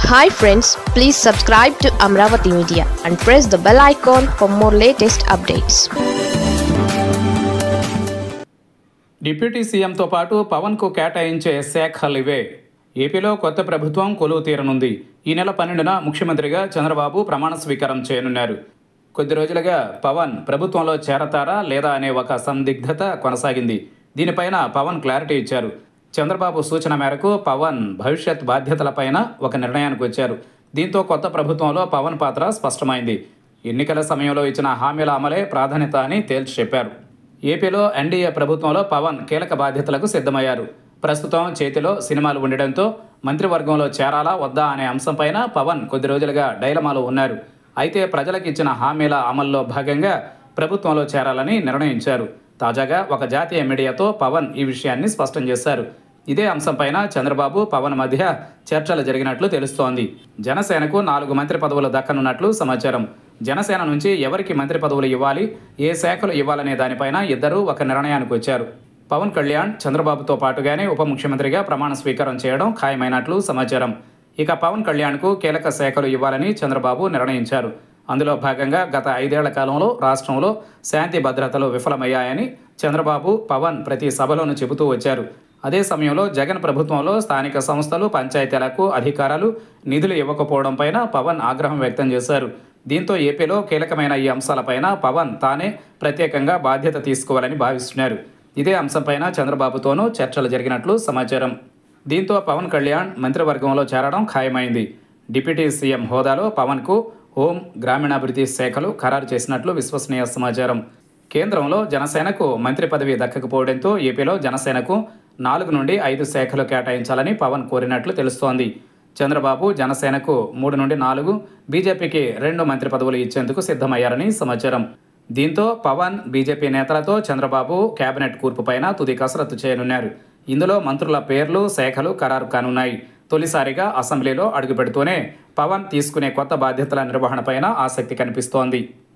Hi friends, please subscribe to Amravati Media and press the bell icon for more latest updates. Deputy సీఎంతో పాటు పవన్కు కేటాయించే శాఖలివే. ఏపీలో కొత్త ప్రభుత్వం కొలువు తీరనుంది. ఈ నెల 12న ముఖ్యమంత్రిగా చంద్రబాబు ప్రమాణ స్వీకారం చేయనున్నారు. కొద్ది రోజులుగా పవన్ ప్రభుత్వంలో చేరతారా లేదా అనే ఒక సందిగ్ధత కొనసాగింది. దీనిపైన పవన్ క్లారిటీ ఇచ్చారు. చంద్రబాబు సూచన మేరకు పవన్ భవిష్యత్ బాధ్యతలపైన ఒక నిర్ణయానికి వచ్చారు. దీంతో కొత్త ప్రభుత్వంలో పవన్ పాత్ర స్పష్టమైంది. ఎన్నికల సమయంలో ఇచ్చిన హామీల అమలే ప్రాధాన్యత అని తేల్చి చెప్పారు. ఏపీలో ఎన్డీఏ ప్రభుత్వంలో పవన్ కీలక బాధ్యతలకు సిద్ధమయ్యారు. ప్రస్తుతం చేతిలో సినిమాలు ఉండడంతో మంత్రివర్గంలో చేరాలా వద్దా అనే అంశంపైన పవన్ కొద్ది రోజులుగా డైలమాలో ఉన్నారు. అయితే ప్రజలకు ఇచ్చిన హామీల అమల్లో భాగంగా ప్రభుత్వంలో చేరాలని నిర్ణయించారు. తాజాగా ఒక జాతీయ మీడియాతో పవన్ ఈ విషయాన్ని స్పష్టం చేశారు. ఇదే అంశంపైన చంద్రబాబు పవన్ మధ్య చర్చలు జరిగినట్లు తెలుస్తోంది. జనసేనకు 4 మంత్రి పదవులు దక్కనున్నట్లు సమాచారం. జనసేన నుంచి ఎవరికి మంత్రి పదవులు ఇవ్వాలి, ఏ శాఖలు ఇవ్వాలనే దానిపైన ఇద్దరూ ఒక నిర్ణయానికి వచ్చారు. పవన్ కళ్యాణ్ చంద్రబాబుతో పాటుగానే ఉప ముఖ్యమంత్రిగా ప్రమాణ స్వీకారం చేయడం ఖాయమైనట్లు సమాచారం. ఇక పవన్ కళ్యాణ్కు కీలక శాఖలు ఇవ్వాలని చంద్రబాబు నిర్ణయించారు. అందులో భాగంగా గత 5 ఏళ్ల కాలంలో రాష్ట్రంలో శాంతి భద్రతలు విఫలమయ్యాయని చంద్రబాబు పవన్ ప్రతి సభలోనూ చెబుతూ వచ్చారు. అదే సమయంలో జగన్ ప్రభుత్వంలో స్థానిక సంస్థలు, పంచాయతీలకు అధికారాలు, నిధులు ఇవ్వకపోవడంపైన పవన్ ఆగ్రహం వ్యక్తం చేశారు. దీంతో ఏపీలో కీలకమైన ఈ అంశాలపైన పవన్ తానే ప్రత్యేకంగా బాధ్యత తీసుకోవాలని భావిస్తున్నారు. ఇదే అంశంపైన చంద్రబాబుతోనూ చర్చలు జరిగినట్లు సమాచారం. దీంతో పవన్ కళ్యాణ్ మంత్రివర్గంలో చేరడం ఖాయమైంది. డిప్యూటీ సీఎం హోదాలో పవన్కు హోం, గ్రామీణాభివృద్ధి శాఖలు ఖరారు చేసినట్లు విశ్వసనీయ సమాచారం. కేంద్రంలో జనసేనకు మంత్రి పదవి దక్కకపోవడంతో ఏపీలో జనసేనకు 4 నుండి 5 శాఖలు కేటాయించాలని పవన్ కోరినట్లు తెలుస్తోంది. చంద్రబాబు జనసేనకు 3 నుండి 4, బీజేపీకి 2 మంత్రి పదవులు ఇచ్చేందుకు సిద్ధమయ్యారని సమాచారం. దీంతో పవన్, బీజేపీ నేతలతో చంద్రబాబు కేబినెట్ కూర్పుపైన తుది కసరత్తు చేయనున్నారు. ఇందులో మంత్రుల పేర్లు, శాఖలు ఖరారు కానున్నాయి. తొలిసారిగా అసెంబ్లీలో అడుగుపెడుతూనే పవన్ తీసుకునే కొత్త బాధ్యతల నిర్వహణపైన ఆసక్తి కనిపిస్తోంది.